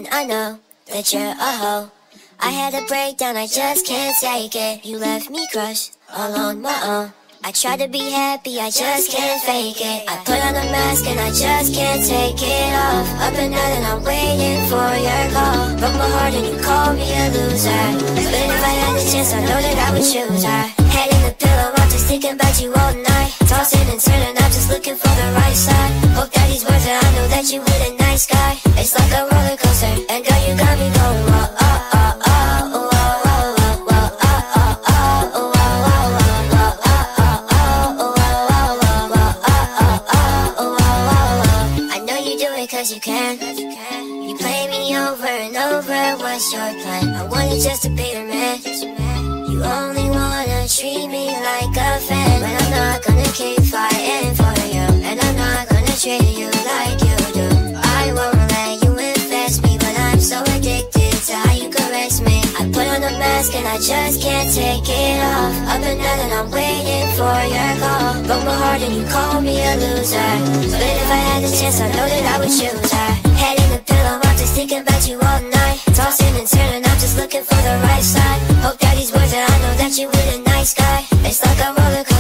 and I know that you're a hoe. I had a breakdown, I just can't take it. You left me crushed, all on my own. I try to be happy, I just can't fake it. I put on a mask and I just can't take it off. Up and down and I'm waiting for your call. Broke my heart and you called me a loser. But if I had the chance, I know that I would choose her. Head in the pillow, I'm just thinking about you all night. Tossing and turning, I'm just looking for the right side. Hope that these words that I know that you with a nice guy. It's like a roller coaster, and girl, you got me going whoa, oh, oh, oh, oh, oh, oh, oh, oh, oh, oh, oh, cause you can. You play me over and over, what's your plan? I wanted just to be your man. You only wanna treat me like a fan. But I'm not gonna keep fighting for you, and I'm not gonna treat you like you do. I won't let you infest me, but I'm so addicted to how you caress me. I put on a mask and I just can't take it off. Up and down and I'm waiting for your call. Broke my heart and you called me a loser. But if I had the chance, I know that I would choose her. Head in the pillow, I'm just thinking about you all night. Tossing and turning, I'm just looking for the right side. Hope that these words that I know that you with a nice guy. It's like a roller coaster.